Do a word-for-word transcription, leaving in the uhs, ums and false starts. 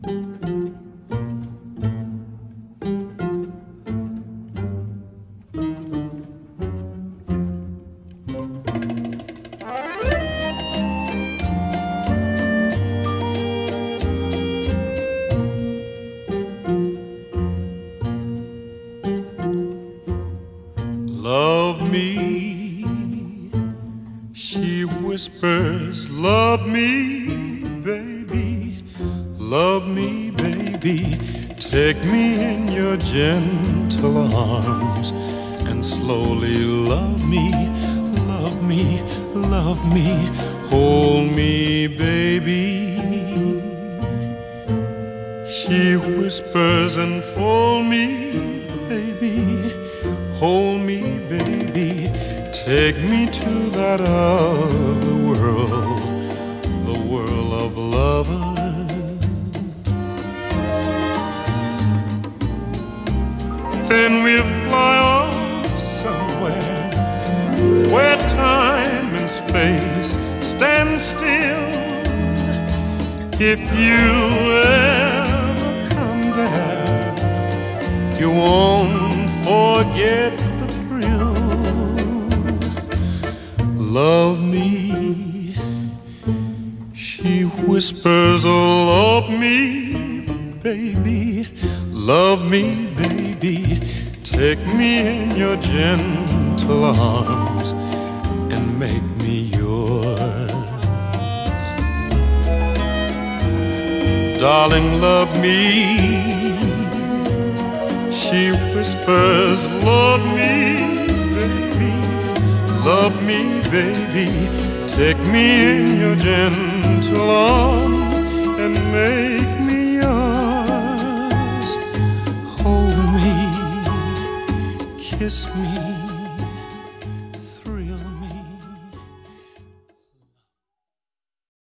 Love me, she whispers, love me, baby, love me, baby. Take me in your gentle arms and slowly love me, love me, love me, hold me, baby. She whispers and fold me, baby, hold me, baby, take me to that other world, the world of lovers. Then we'll fly off somewhere where time and space stand still. If you ever come there, you won't forget the thrill. Love me, she whispers, oh, love me, baby, love me, baby, take me in your gentle arms and make me yours. Darling, love me, she whispers, love me, baby, love me, baby, take me in your gentle arms and make me yours. Hold me, kiss me,